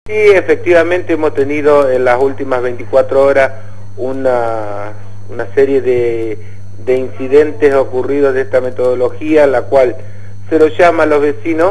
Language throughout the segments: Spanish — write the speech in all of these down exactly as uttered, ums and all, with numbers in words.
Sí, efectivamente hemos tenido en las últimas veinticuatro horas una, una serie de, de incidentes ocurridos de esta metodología, la cual se lo llama a los vecinos,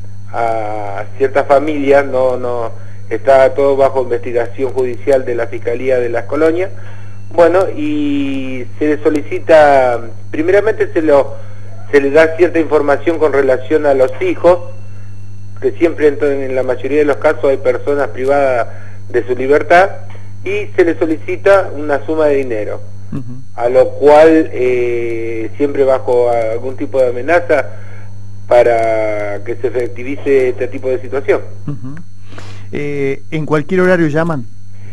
a ciertas familias, no, no está todo bajo investigación judicial de la Fiscalía de las Colonias. Bueno, y se le solicita, primeramente se, lo, se le da cierta información con relación a los hijos, que siempre en la mayoría de los casos hay personas privadas de su libertad, y se le solicita una suma de dinero, uh-huh. a lo cual eh, siempre bajo algún tipo de amenaza para que se efectivice este tipo de situación. Uh-huh. eh, ¿En cualquier horario llaman?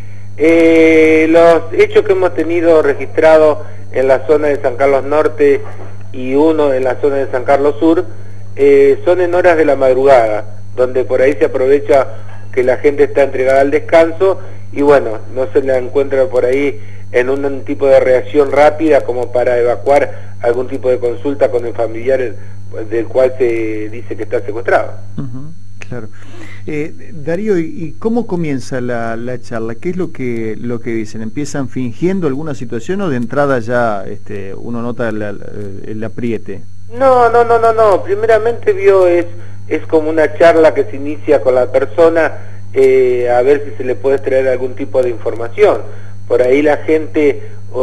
Eh, los hechos que hemos tenido registrados en la zona de San Carlos Norte y uno en la zona de San Carlos Sur eh, son en horas de la madrugada, donde por ahí se aprovecha que la gente está entregada al descanso y bueno, no se la encuentra por ahí en un tipo de reacción rápida como para evacuar algún tipo de consulta con el familiar del cual se dice que está secuestrado. Uh-huh, claro. Eh, Darío, ¿y cómo comienza la, la charla? ¿Qué es lo que lo que dicen? ¿Empiezan fingiendo alguna situación o de entrada ya este, uno nota la, la, el apriete? No, no, no, no, no. Primeramente vio es es como una charla que se inicia con la persona eh, a ver si se le puede traer algún tipo de información. Por ahí la gente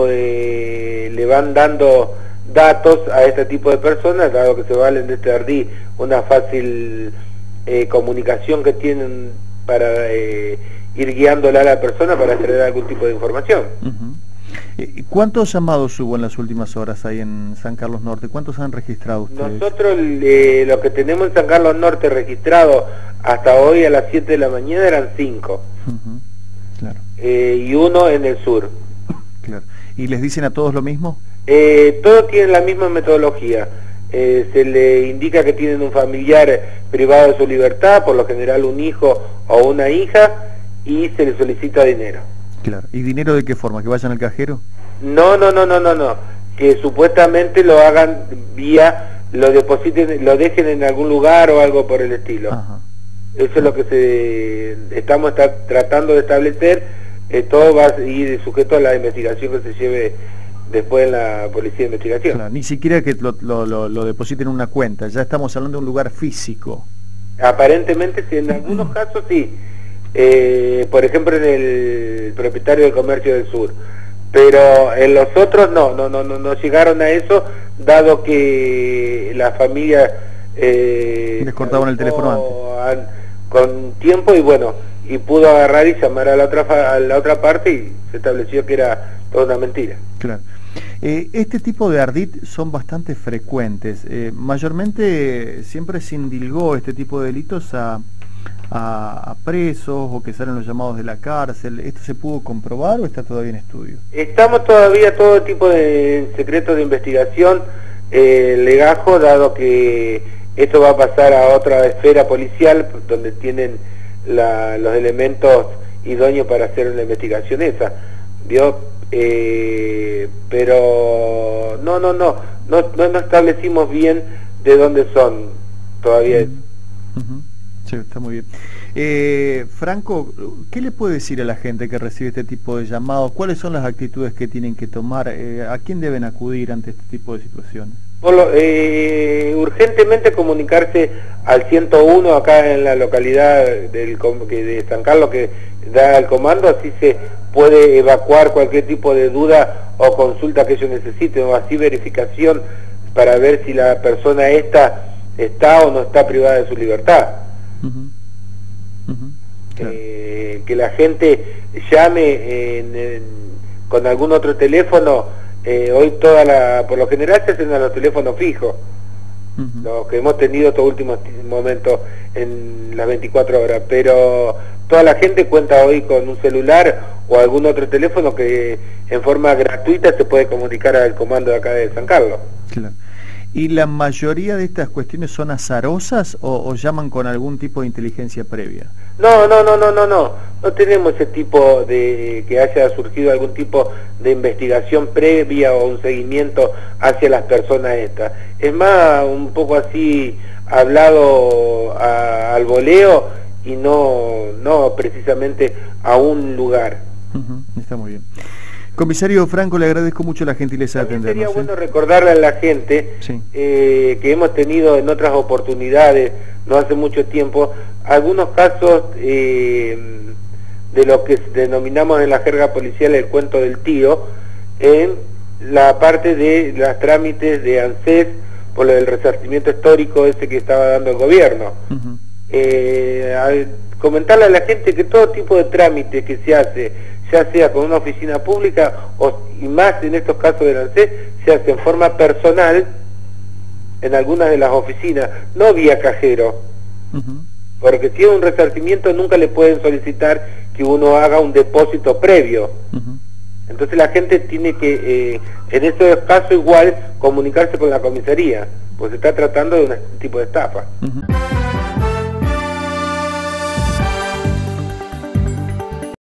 eh, le van dando datos a este tipo de personas, dado que se valen de este ardí una fácil eh, comunicación que tienen para eh, ir guiándola a la persona para traer algún tipo de información. Uh-huh. ¿Cuántos llamados hubo en las últimas horas ahí en San Carlos Norte? ¿Cuántos han registrado ustedes? Nosotros eh, lo que tenemos en San Carlos Norte registrado hasta hoy a las siete de la mañana eran cinco. Uh-huh. Claro. Eh, y uno en el sur. Claro. ¿Y les dicen a todos lo mismo? Eh, todos tienen la misma metodología. Eh, se le indica que tienen un familiar privado de su libertad, por lo general un hijo o una hija, y se le solicita dinero. Claro. ¿Y dinero de qué forma? ¿Que vayan al cajero? No, no, no, no, no, no. Que supuestamente lo hagan vía, lo depositen, lo dejen en algún lugar o algo por el estilo. Ajá. Eso es lo que se estamos está, tratando de establecer. Eh, todo va a ir sujeto a la investigación que se lleve después en la Policía de Investigación. Claro, ni siquiera que lo, lo, lo, lo depositen en una cuenta, ya estamos hablando de un lugar físico. Aparentemente sí, en algunos casos sí. Eh, por ejemplo en el propietario del Comercio del Sur, pero en los otros no, no, no, no, no llegaron a eso, dado que la familia eh, les cortaban el teléfono antes. An, con tiempo y bueno, y pudo agarrar y llamar a la otra a la otra parte y se estableció que era toda una mentira. Claro. Eh, este tipo de ardid son bastante frecuentes. Eh, mayormente siempre se indilgó este tipo de delitos a A, a presos o que salen los llamados de la cárcel. ¿Esto se pudo comprobar o está todavía en estudio? Estamos todavía todo tipo de secretos de investigación, eh, legajo, dado que esto va a pasar a otra esfera policial donde tienen la, los elementos idóneos para hacer una investigación esa, ¿vio? Eh, pero no, no, no, no, no, no establecimos bien de dónde son todavía. Uh-huh. Uh-huh. Sí, está muy bien. Eh, Franco, ¿qué le puede decir a la gente que recibe este tipo de llamados? ¿Cuáles son las actitudes que tienen que tomar? Eh, ¿A quién deben acudir ante este tipo de situaciones? Por lo, eh, urgentemente comunicarse al ciento uno acá en la localidad del, de San Carlos que da el comando, así se puede evacuar cualquier tipo de duda o consulta que ellos necesiten, o así verificación para ver si la persona esta está o no está privada de su libertad. Uh-huh. Uh-huh. Claro. Eh, que la gente llame en, en, con algún otro teléfono. Eh, hoy toda la, por lo general se hacen a los teléfonos fijos, uh-huh. los que hemos tenido estos últimos momentos en las veinticuatro horas, pero toda la gente cuenta hoy con un celular o algún otro teléfono que en forma gratuita se puede comunicar al comando de acá de San Carlos. Claro. ¿Y la mayoría de estas cuestiones son azarosas o, o llaman con algún tipo de inteligencia previa? No, no, no, no, no, no. No tenemos ese tipo de que haya surgido algún tipo de investigación previa o un seguimiento hacia las personas estas. Es más, un poco así hablado a, al voleo y no, no precisamente a un lugar. Uh-huh. Está muy bien. Comisario Franco, le agradezco mucho la gentileza También de atendernos. Sería bueno ¿eh? recordarle a la gente sí. eh, que hemos tenido en otras oportunidades, no hace mucho tiempo, algunos casos eh, de lo que denominamos en la jerga policial el cuento del tío, en la parte de los trámites de ANSES por el resarcimiento histórico ese que estaba dando el gobierno. Uh-huh. eh, al comentarle a la gente que todo tipo de trámite que se hace, ya sea con una oficina pública o, y más en estos casos del ANSES, se hace en forma personal en algunas de las oficinas, no vía cajero. Uh-huh. Porque si es un resarcimiento nunca le pueden solicitar que uno haga un depósito previo. Uh-huh. Entonces la gente tiene que, eh, en estos casos igual, comunicarse con la comisaría, pues se está tratando de un tipo de estafa. Uh-huh.